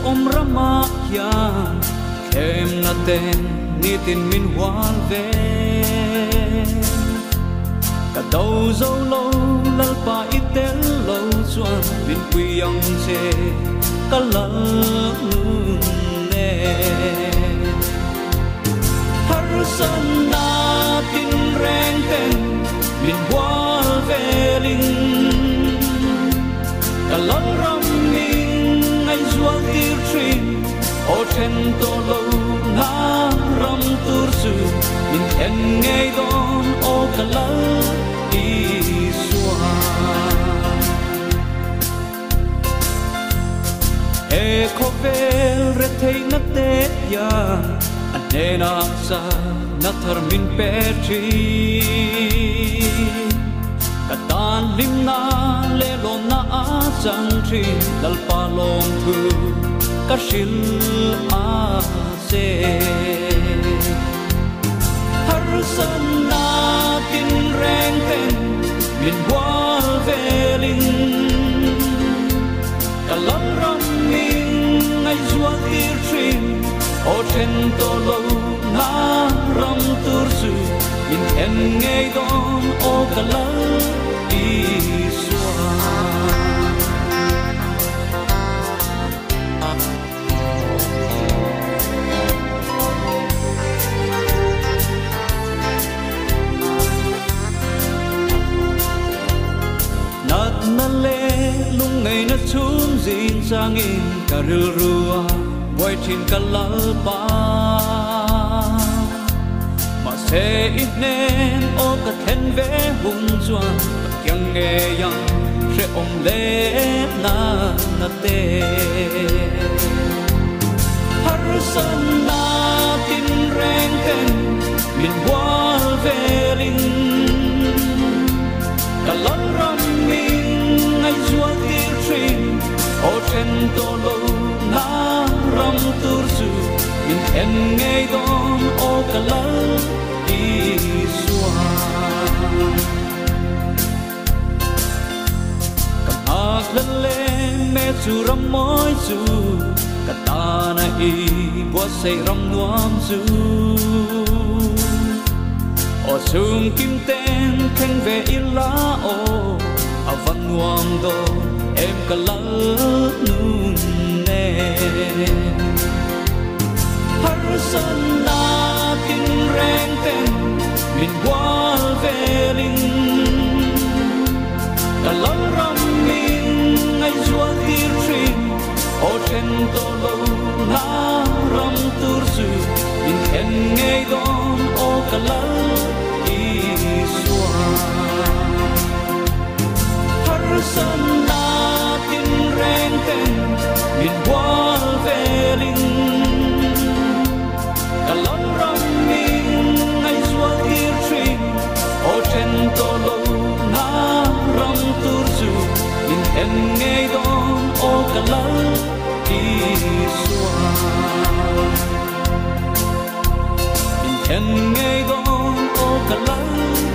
om rama hiang kem na ten ni tin min wal ve cả đầu dâu lâu lal pa itel lâu chuan bin quy yang che cả lal ne har san na tin reng ten bin wal ve ling cả lal ram ning ai zual tir trin o chen to lâu na ram tur su min en ngay don o cả lal e khovel re thei na te ya anena sa na thar min petri katan lim na le lo na a chang tri dal pa lom thu ka shil a se har san na tin reng ten min wal velin kalam ram ning ai zual tir trin o chen to lo na ram tur su in en ngay don o kalam i swa na le lung ngày na chum zin sang in karil rua boy chin kalal pa ma se in nen o ka then ve hung chuan kyang nge yang se om le na na te har san na tin reng ten min wal velin kalal ram ai zual tir trin o chen to lo na ram tur su min en ngay don o kalal i swa kam ak le me chu ram moi su katana i bo sei ram nuam su o sum kim ten kheng ve ila o avan nuam do em cả lal nun ne har san na tin reng ten min wal velin cả lal ram min ai zual tir trin o chen to lo na ram tur su in en ngay don o cả lal i swa san na tin reng ten min wal velin kalam ram min ai zual tir trin o chen to lo na ram tur su in en ngay don o kalal i swa in en ngay don o kalal